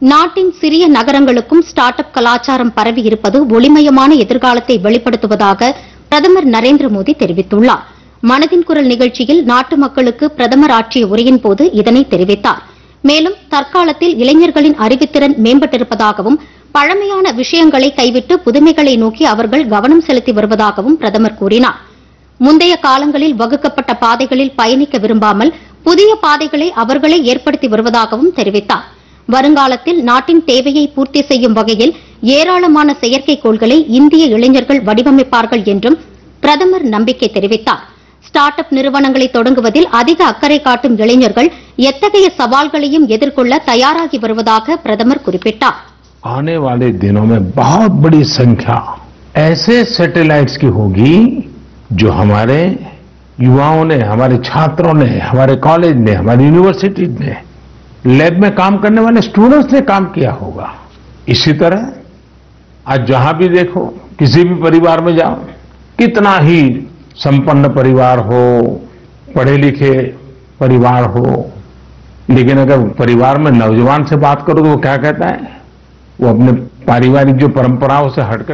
நாட்டின் சிறிய நகரங்களுக்கும் ஸ்டார்ட் அப் கலாச்சாரம் பரவி இருப்பது ஒளிமயமான எதிர்காலத்தை வெளிப்படுத்துவதாக பிரதமர் நரேந்திர மோடி தெரிவித்துள்ளார். மனதின் குரல் நிகழ்ச்சியில் நாட்டு மக்களுக்கு பிரதமர் ஆற்றிய உரையின்போது இதனை தெரிவித்தார். மேலும் தற்காலத்தில் இளைஞர்களின் அறிவுத்திறன் மேம்பட்டிருப்பதாகவும் பழமையான விஷயங்களை கைவிட்டு புதுமைகளை நோக்கி அவர்கள் கவனம் செலுத்தி வருவதாகவும் பிரதமர் கூறினார். முந்தைய காலங்களில் வகுக்கப்பட்ட பாதைகளில் பயணிக்க விரும்பாமல் புதிய பாதைகளை அவர்களே ஏற்படுத்தி வருவதாகவும் தெரிவித்தார். வருங்காலத்தில் நாட்டின் தேவையை பூர்த்தி செய்யும் வகையில் ஏராளமான செயற்கைக்கோள்களை இந்திய இளைஞர்கள் வடிவமைப்பார்கள் என்றும் பிரதமர் நம்பிக்கை தெரிவித்தார். ஸ்டார்ட் அப் நிறுவனங்களை தொடங்குவதில் அதிக அக்கறை காட்டும் இளைஞர்கள் எத்தகைய சவால்களையும் எதிர்கொள்ள தயாராகி வருவதாக பிரதமர் குறிப்பிட்டார். आने वाले दिनों में बहुत बड़ी संख्या ऐसे सैटेलाइट्स की होगी जो हमारे युवाओं ने, हमारे छात्रों ने, हमारे कॉलेज ने, हमारी यूनिवर्सिटी ने, लैब में काम करने वाले स्टूडेंट्स ने काम किया होगा. इसी तरह आज जहां भी देखो, किसी भी परिवार में जाओ, कितना ही संपन्न परिवार हो, पढ़े लिखे परिवार हो, लेकिन अगर परिवार में नौजवान से बात करो तो वो क्या कहता है? वो अपने पारिवारिक जो परंपराओं से हटकर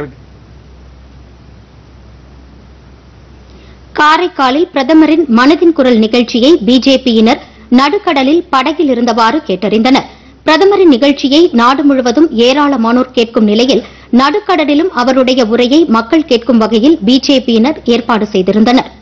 காரைக்காலில் பிரதமரின் மனதின் குரல் நிகழ்ச்சியை பிஜேபியினர் நடுக்கடலில் படகில் இருந்தவாறு கேட்டறிந்தனர். பிரதமரின் நிகழ்ச்சியை நாடு முழுவதும் ஏராளமானோர் கேட்கும் நிலையில் நடுக்கடலிலும் அவருடைய உரையை மக்கள் கேட்கும் வகையில் பிஜேபியினர் ஏற்பாடு செய்திருந்தனர்.